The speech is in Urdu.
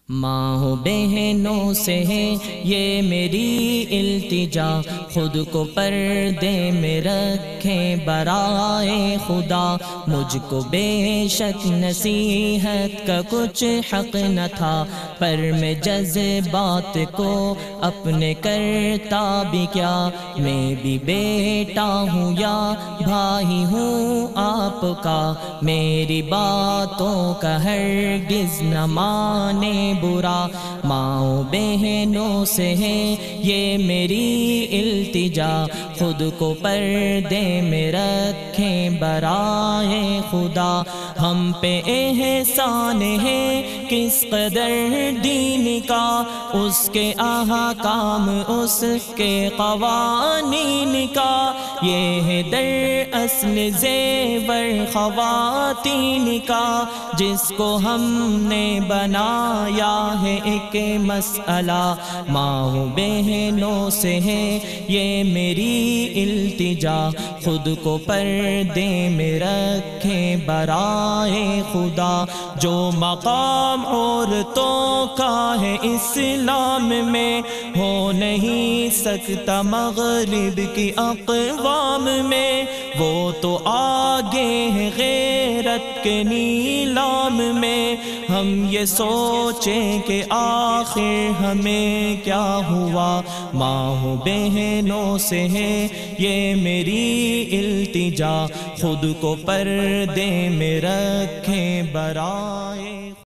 ماں بہنوں سے ہے یہ میری التجا، خود کو پردے میں رکھیں برائے خدا۔ مجھ کو بے شک نصیحت کا کچھ حق نہ تھا، پر میں جذبات کو اپنے کرتا بھی کیا۔ میں بھی بیٹا ہوں یا بھائی ہوں آپ کا، میری باتوں کا ہرگز نہ مانے برا۔ ماں بہنوں سے ہے یہ میری التجا، خود کو پردے میں رکھیں برائے خدا۔ ہم پہ احسان ہے کس قدر دین کا، اس کے احکام اس کے قوانین کا۔ یہ ہے در اصل زیور خواتین کا، جس کو ہم نے بنایا ہے ایک مسئلہ۔ ماں بہنوں سے ہے یہ میری التجا، خود کو پردے میں رکھیں برائے خدا۔ جو مقام عورتوں کا ہے اسلام میں، ہو نہیں سکتا مغرب کی اقوام میں۔ وہ تو آگے ہے غیرت کے نیلام میں، ہم یہ سوچیں کہ آخر ہمیں کیا ہوا۔ ماں بہنوں سے ہے یہ میری التجا، خود کو پردے میں رکھیں برائے